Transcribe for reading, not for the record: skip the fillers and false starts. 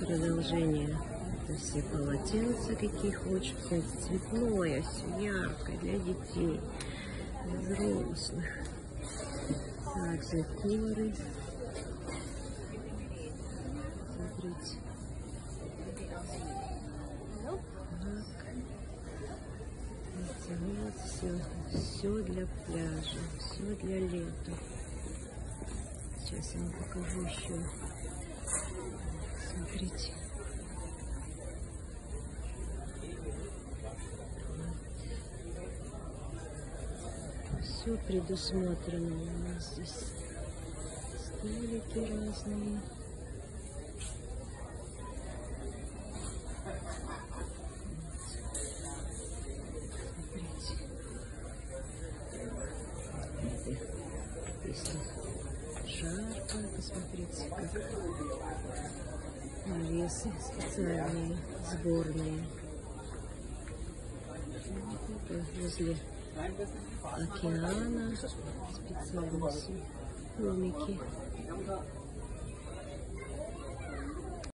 Продолжение. Это все полотенца, какие хочешь. Цветное, все яркое для детей, для взрослых. Так, закоры. Смотрите. Вот все для пляжа, все для лета. Сейчас я вам покажу еще. Смотрите. Все предусмотрено у нас здесь. Столики разные. Если жарко, посмотрите, как навесы специальные, сборные. Это возле океана специально все домики.